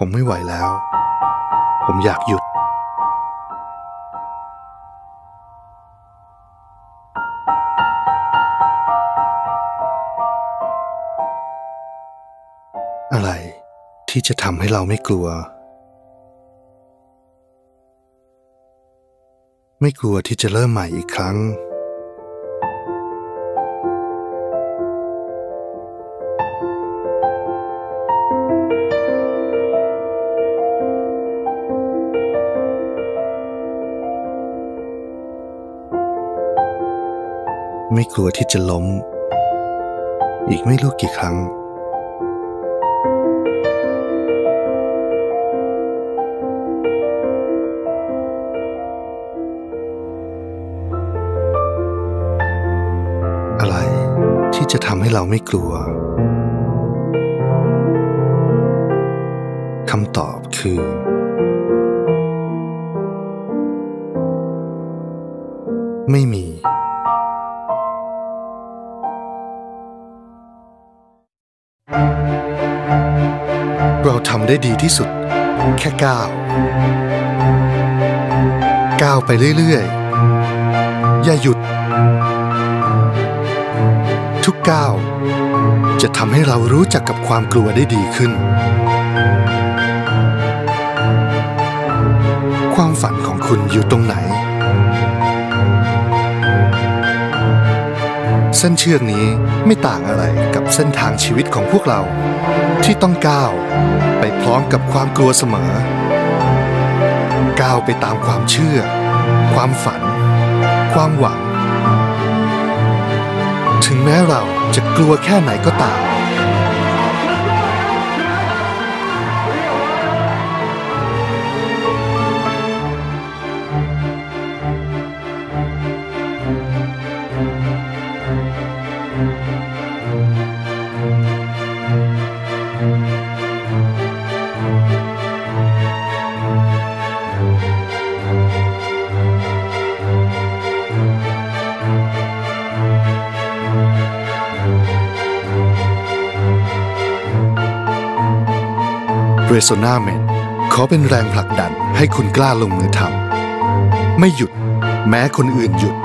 ผมไม่ไหวแล้วผมอยากหยุดอะไรที่จะทำให้เราไม่กลัวที่จะเริ่มใหม่อีกครั้งไม่กลัวที่จะล้มอีกไม่รู้กี่ครั้งอะไรที่จะทำให้เราไม่กลัวคำตอบคือไม่มีเราทำได้ดีที่สุดแค่ก้าวไปเรื่อยๆอย่าหยุดทุกก้าวจะทำให้เรารู้จักกับความกลัวได้ดีขึ้นความฝันของคุณอยู่ตรงไหนเส้นเชือกนี้ไม่ต่างอะไรกับเส้นทางชีวิตของพวกเราที่ต้องก้าวไปพร้อมกับความกลัวเสมอก้าวไปตามความเชื่อความฝันความหวังถึงแม้เราจะกลัวแค่ไหนก็ตามResona Men ขอเป็นแรงผลักดันให้คุณกล้าลงมือทำไม่หยุดแม้คนอื่นหยุด